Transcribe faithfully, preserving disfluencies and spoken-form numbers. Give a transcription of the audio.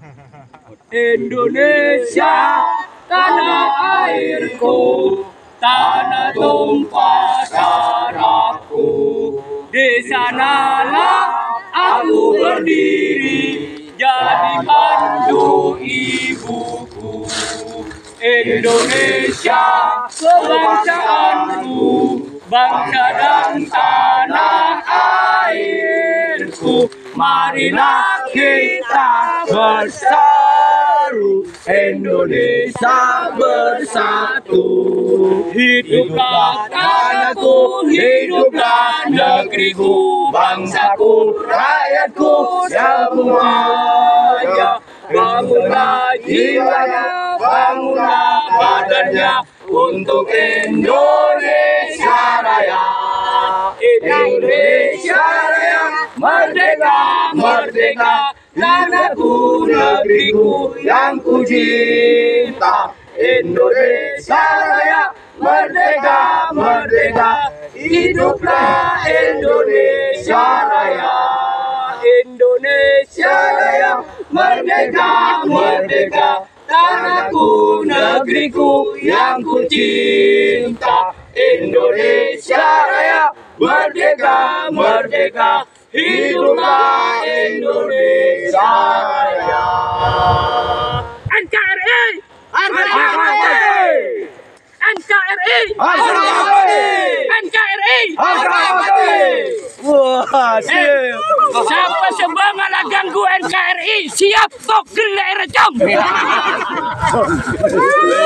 Indonesia, tanah airku, tanah tumpah darahku. Di sanalah aku berdiri, jadi pandu ibuku. Indonesia, kebangsaanku, bangsa dan tanah airku. Marilah kita bersatu, Indonesia bersatu. Hiduplah tanahku, hiduplah negeriku, bangsaku, rakyatku semuanya. Bangunlah jiwanya, bangunlah badannya untuk Indonesia Raya. Indonesia Raya, merdeka, merdeka, tanahku, negeriku yang ku cinta. Indonesia Raya, merdeka, merdeka, hiduplah Indonesia Raya. Indonesia Raya, merdeka, merdeka, tanahku, negeriku yang ku cinta. Indonesia Raya, merdeka, merdeka, hiduplah Indonesia Raya. N K R I, harga mati. N K R I, harga mati. N K R I, harga mati. Wah, siap. Siapa semangat ganggu N K R I, siap tok gelek recam.